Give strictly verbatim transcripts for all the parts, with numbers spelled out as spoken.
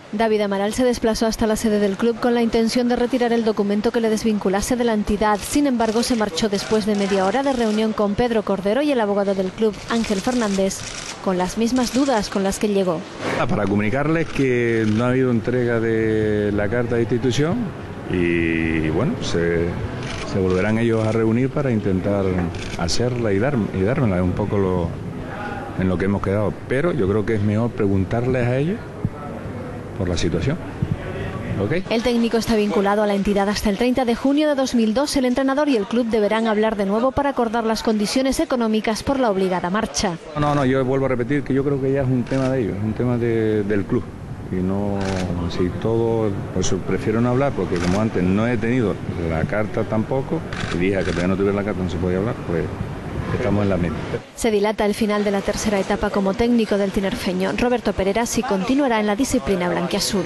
David Amaral se desplazó hasta la sede del club con la intención de retirar el documento que le desvinculase de la entidad. Sin embargo, se marchó después de media hora de reunión con Pedro Cordero y el abogado del club, Ángel Fernández, con las mismas dudas con las que llegó. Para comunicarles que no ha habido entrega de la carta de institución y bueno, se, se volverán ellos a reunir para intentar hacerla y, dar, y dármela. Es un poco lo, en lo que hemos quedado, pero yo creo que es mejor preguntarles a ellos por la situación. ¿Okay? El técnico está vinculado a la entidad hasta el treinta de junio de dos mil dos. El entrenador y el club deberán hablar de nuevo para acordar las condiciones económicas por la obligada marcha. No, no, yo vuelvo a repetir que yo creo que ya es un tema de ellos, es un tema de, del club. Y no, si todo, por eso prefiero no hablar, porque como antes no he tenido la carta tampoco, y dije que todavía no tuviera la carta no se podía hablar, pues estamos en la misma. Se dilata el final de la tercera etapa como técnico del tinerfeño. Roberto Perera sí continuará en la disciplina blanquiazul.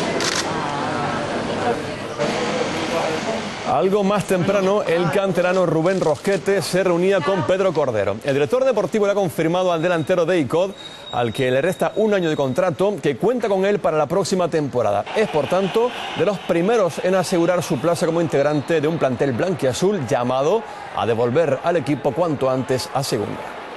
Algo más temprano, el canterano Rubén Rosquete se reunía con Pedro Cordero. El director deportivo le ha confirmado al delantero de I C O D, al que le resta un año de contrato, que cuenta con él para la próxima temporada. Es, por tanto, de los primeros en asegurar su plaza como integrante de un plantel blanquiazul llamado a devolver al equipo cuanto antes a segunda.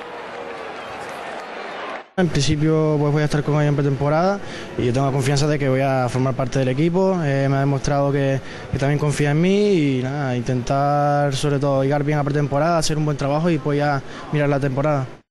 En principio pues voy a estar con ellos en pretemporada y yo tengo la confianza de que voy a formar parte del equipo. Eh, me ha demostrado que, que también confía en mí y nada, intentar sobre todo llegar bien a pretemporada, hacer un buen trabajo y pues ya mirar la temporada.